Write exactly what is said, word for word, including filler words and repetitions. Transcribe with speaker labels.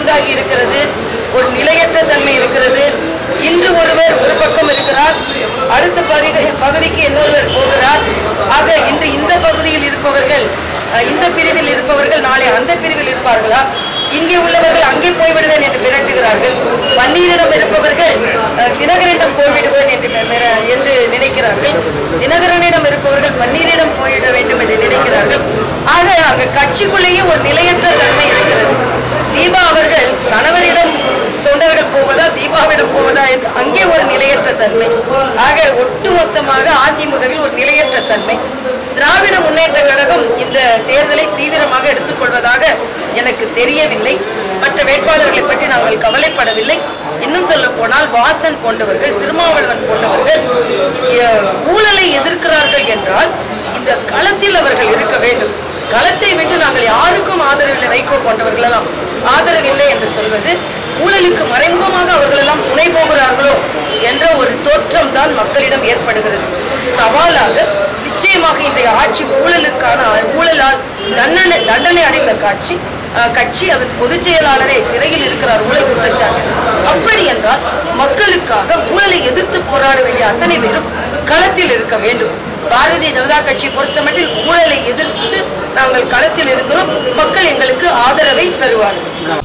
Speaker 1: உண்டாகி இருக்கிறது. ஒரு நிலையற்ற தன்மை இருக்கிறது. இன்று ஒருவர் ஒரு பக்கம் இருக்கிறார், அடுத்த பகுதி பகுதிக்கு இன்னொருவர் போகிறார். ஆக இன்று இந்த பகுதியில் இருப்பவர்கள், இந்த பிரிவில் இருப்பவர்கள் நாளை அந்த பிரிவில் இருப்பார்களா? இங்கே உள்ளவர்கள் அங்கே போய்விடுவேன் என்று மிரட்டுகிறார்கள். பன்னீரிடம் இருப்பவர்கள் தினகரனிடம் போய்விடுவேன் என்று என்று நினைக்கிறார்கள். தினகரனிடம் இருப்பவர்கள் பன்னீரிடம் போய்விட வேண்டும் என்று நினைக்கிறார்கள். ஆக அங்கு கட்சிக்குள்ளேயே ஒரு நிலையற்ற தன்மை இருக்கிறது. தீபா அவர்கள் கணவரிடம் தொண்டர்கள் போவதா, தீபாவிடம் போவதா என்று அங்கே ஒரு நிலையற்ற தன்மை. ஆக ஒட்டுமொத்தமாக அதிமுகவில் ஒரு நிலையற்ற தன்மை. திராவிட முன்னேற்ற கழகம் இந்த தேர்தலை தீவிரமாக எடுத்துக்கொள்வதாக எனக்கு தெரியவில்லை. மற்ற வேட்பாளர்களை பற்றி நாங்கள் கவலைப்படவில்லை. இன்னும் சொல்ல போனால் வாசன் போன்றவர்கள், திருமாவளவன் போன்றவர்கள் ஊழலை எதிர்க்கிறார்கள் என்றால் இந்த களத்தில் அவர்கள் இருக்க வேண்டும். களத்தை விட்டு நாங்கள் யாருக்கும் ஆதரவில்லை, வைகோ போன்றவர்களெல்லாம் ஆதரவில்லை என்று சொல்வது ஊழலுக்கு மறைமுகமாக அவர்கள் எல்லாம் துணை போகிறார்களோ என்ற ஒரு தோற்றம் தான் மக்களிடம் ஏற்படுகிறது. சவாலாக நிச்சயமாக இன்றைய ஆட்சி ஊழலுக்கான ஊழலால் தண்டனை தண்டனை அடைந்த காட்சி கட்சி அதன் பொதுச் செயலாளரை சிறையில் இருக்கிறார் ஊழல் குற்றச்சாட்டு. அப்படி என்றால் மக்களுக்காக ஊழலை எதிர்த்து போராட வேண்டிய அத்தனை பேரும் களத்தில் இருக்க வேண்டும். பாரதிய ஜனதா கட்சி பொறுத்தமட்டில் ஊழலை எதிர்த்து நாங்கள் களத்தில் இருக்கிறோம். மக்கள் எங்களுக்கு ஆதரவை தருவார்கள்.